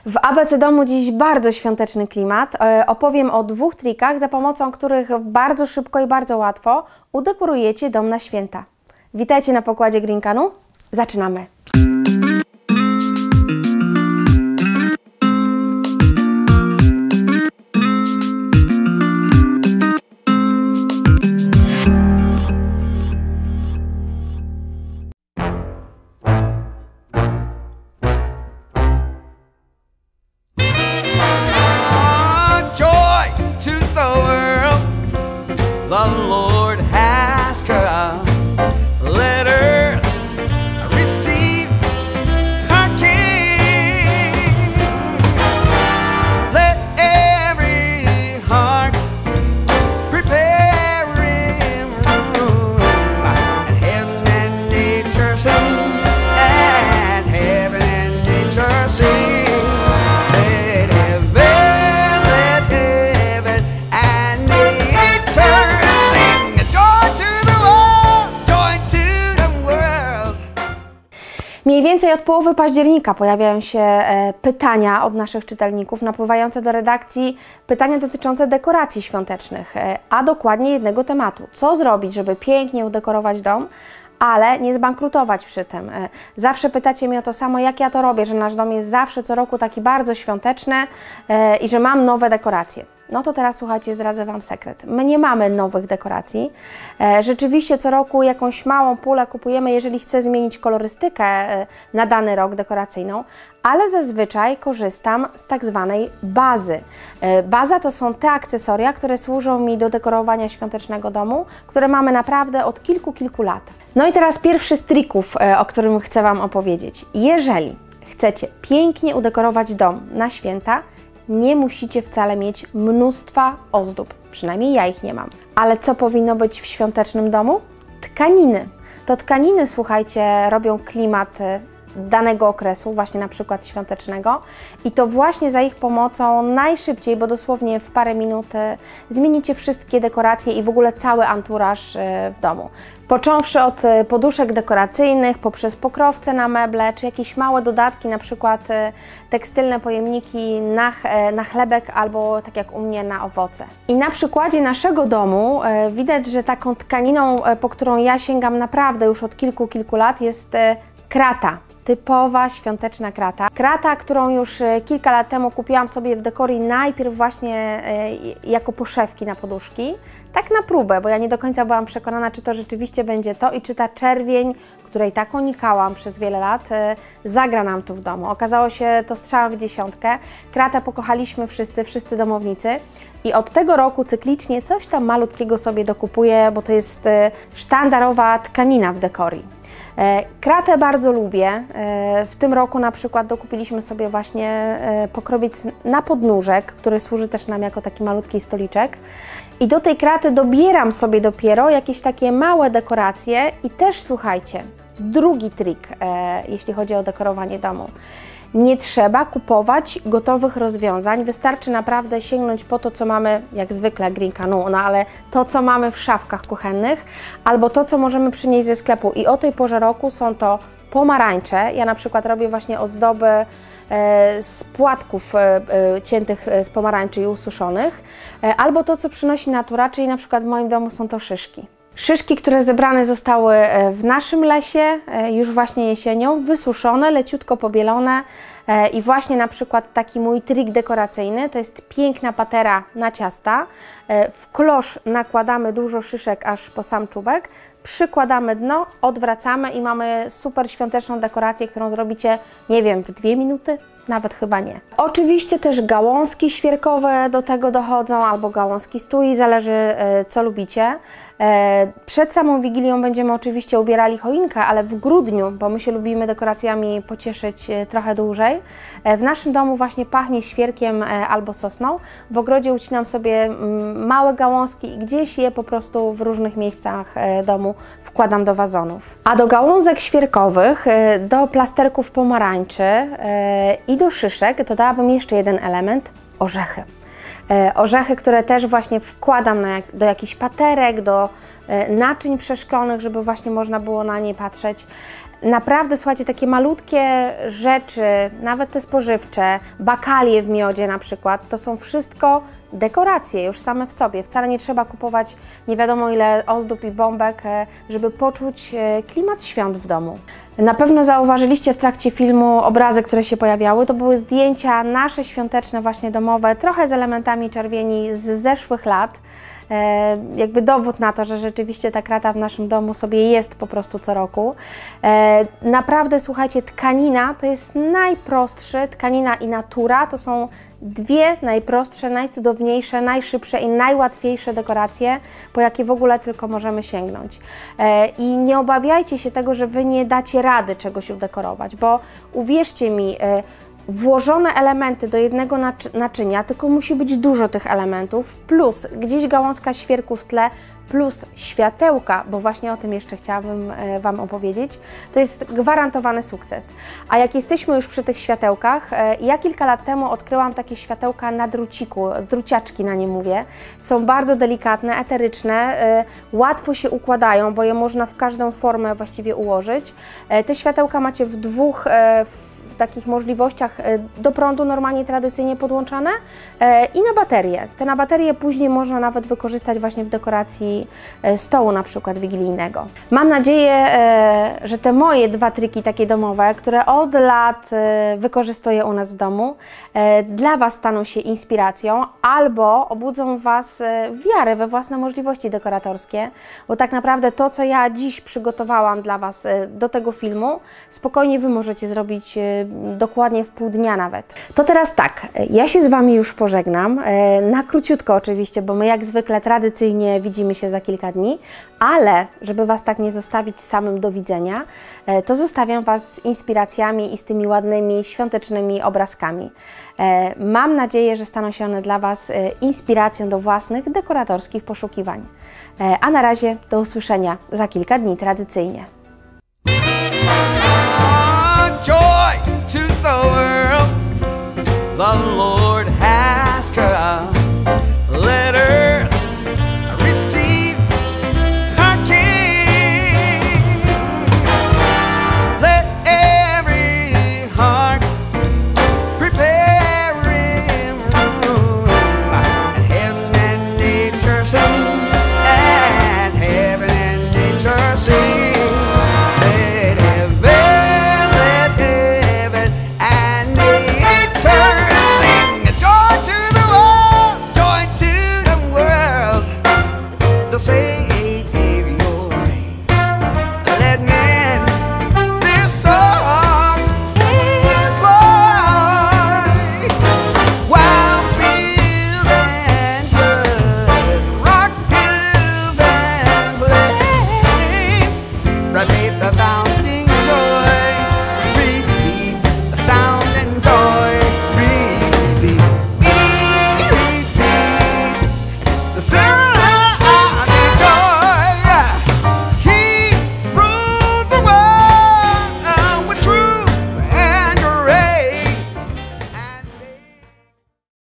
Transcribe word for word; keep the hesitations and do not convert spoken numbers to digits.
W A B C Domu dziś bardzo świąteczny klimat. Opowiem o dwóch trikach, za pomocą których bardzo szybko i bardzo łatwo udekorujecie dom na święta. Witajcie na pokładzie Green Canu. Zaczynamy! The Lord has come. Let earth receive her King. Let every heart prepare him room. And heaven and nature sing, and heaven and nature sing. Let heaven, let heaven and nature. Mniej więcej od połowy października pojawiają się e, pytania od naszych czytelników napływające do redakcji, pytania dotyczące dekoracji świątecznych, e, a dokładnie jednego tematu. Co zrobić, żeby pięknie udekorować dom, ale nie zbankrutować przy tym. E, zawsze pytacie mnie o to samo, jak ja to robię, że nasz dom jest zawsze co roku taki bardzo świąteczny e, i że mam nowe dekoracje. No to teraz słuchajcie, zdradzę Wam sekret. My nie mamy nowych dekoracji. E, rzeczywiście co roku jakąś małą pulę kupujemy, jeżeli chcę zmienić kolorystykę e, na dany rok dekoracyjną, ale zazwyczaj korzystam z tak zwanej bazy. E, baza to są te akcesoria, które służą mi do dekorowania świątecznego domu, które mamy naprawdę od kilku, kilku lat. No i teraz pierwszy z trików, e, o którym chcę Wam opowiedzieć. Jeżeli chcecie pięknie udekorować dom na święta, nie musicie wcale mieć mnóstwa ozdób, przynajmniej ja ich nie mam. Ale co powinno być w świątecznym domu? Tkaniny. To tkaniny, słuchajcie, robią klimat danego okresu, właśnie na przykład świątecznego, i to właśnie za ich pomocą najszybciej, bo dosłownie w parę minut zmienicie wszystkie dekoracje i w ogóle cały anturaż w domu. Począwszy od poduszek dekoracyjnych, poprzez pokrowce na meble, czy jakieś małe dodatki, na przykład tekstylne pojemniki na, na chlebek albo tak jak u mnie na owoce. I na przykładzie naszego domu widać, że taką tkaniną, po którą ja sięgam naprawdę już od kilku, kilku lat, jest krata. Typowa świąteczna krata. Krata, którą już kilka lat temu kupiłam sobie w dekorii najpierw właśnie jako poszewki na poduszki, tak na próbę, bo ja nie do końca byłam przekonana, czy to rzeczywiście będzie to i czy ta czerwień, której tak unikałam przez wiele lat, zagra nam tu w domu. Okazało się to strzałem w dziesiątkę. Kratę pokochaliśmy wszyscy, wszyscy domownicy i od tego roku cyklicznie coś tam malutkiego sobie dokupuję, bo to jest sztandarowa tkanina w dekorii. Kratę bardzo lubię. W tym roku na przykład dokupiliśmy sobie właśnie pokrowiec na podnóżek, który służy też nam jako taki malutki stoliczek. I do tej kraty dobieram sobie dopiero jakieś takie małe dekoracje i też słuchajcie, drugi trik, jeśli chodzi o dekorowanie domu. Nie trzeba kupować gotowych rozwiązań, wystarczy naprawdę sięgnąć po to, co mamy, jak zwykle Green Canu, no ale to, co mamy w szafkach kuchennych, albo to, co możemy przynieść ze sklepu. I o tej porze roku są to pomarańcze. Ja na przykład robię właśnie ozdoby e, z płatków e, e, ciętych z pomarańczy i ususzonych, e, albo to, co przynosi natura, czyli na przykład w moim domu są to szyszki. Szyszki, które zebrane zostały w naszym lesie, już właśnie jesienią, wysuszone, leciutko pobielone i właśnie na przykład taki mój trik dekoracyjny, to jest piękna patera na ciasta. W klosz nakładamy dużo szyszek aż po sam czubek, przykładamy dno, odwracamy i mamy super świąteczną dekorację, którą zrobicie, nie wiem, w dwie minuty? Nawet chyba nie. Oczywiście też gałązki świerkowe do tego dochodzą, albo gałązki z tui, zależy co lubicie. Przed samą Wigilią będziemy oczywiście ubierali choinkę, ale w grudniu, bo my się lubimy dekoracjami pocieszyć trochę dłużej. W naszym domu właśnie pachnie świerkiem albo sosną. W ogrodzie ucinam sobie małe gałązki i gdzieś je po prostu w różnych miejscach domu wkładam do wazonów. A do gałązek świerkowych, do plasterków pomarańczy i do szyszek dodałabym jeszcze jeden element – orzechy. Orzechy, które też właśnie wkładam na jak, do jakichś paterek, do naczyń przeszklonych, żeby właśnie można było na nie patrzeć. Naprawdę, słuchajcie, takie malutkie rzeczy, nawet te spożywcze, bakalie w miodzie na przykład, to są wszystko dekoracje już same w sobie. Wcale nie trzeba kupować nie wiadomo ile ozdób i bombek, żeby poczuć klimat świąt w domu. Na pewno zauważyliście w trakcie filmu obrazy, które się pojawiały. To były zdjęcia nasze świąteczne, właśnie domowe, trochę z elementami czerwieni z zeszłych lat. E, jakby dowód na to, że rzeczywiście ta krata w naszym domu sobie jest po prostu co roku. E, naprawdę, słuchajcie, tkanina to jest najprostsze, tkanina i natura to są dwie najprostsze, najcudowniejsze, najszybsze i najłatwiejsze dekoracje, po jakie w ogóle tylko możemy sięgnąć. E, I nie obawiajcie się tego, że Wy nie dacie rady czegoś udekorować, bo uwierzcie mi, e, włożone elementy do jednego naczynia, tylko musi być dużo tych elementów, plus gdzieś gałązka świerku w tle, plus światełka, bo właśnie o tym jeszcze chciałabym Wam opowiedzieć, to jest gwarantowany sukces. A jak jesteśmy już przy tych światełkach, ja kilka lat temu odkryłam takie światełka na druciku, druciaczki na nie mówię. Są bardzo delikatne, eteryczne, łatwo się układają, bo je można w każdą formę właściwie ułożyć. Te światełka macie w dwóch w takich możliwościach do prądu normalnie, tradycyjnie podłączane i na baterię. Te na baterię później można nawet wykorzystać właśnie w dekoracji stołu na przykład wigilijnego. Mam nadzieję, że te moje dwa triki takie domowe, które od lat wykorzystuję u nas w domu, dla Was staną się inspiracją albo obudzą w Was wiarę we własne możliwości dekoratorskie, bo tak naprawdę to, co ja dziś przygotowałam dla Was do tego filmu, spokojnie Wy możecie zrobić dokładnie w pół dnia nawet. To teraz tak, ja się z Wami już pożegnam, na króciutko oczywiście, bo my jak zwykle tradycyjnie widzimy się za kilka dni, ale żeby Was tak nie zostawić samym do widzenia, to zostawiam Was z inspiracjami i z tymi ładnymi, świątecznymi obrazkami. Mam nadzieję, że staną się one dla Was inspiracją do własnych dekoratorskich poszukiwań. A na razie do usłyszenia za kilka dni tradycyjnie. Joy to the world, the Lord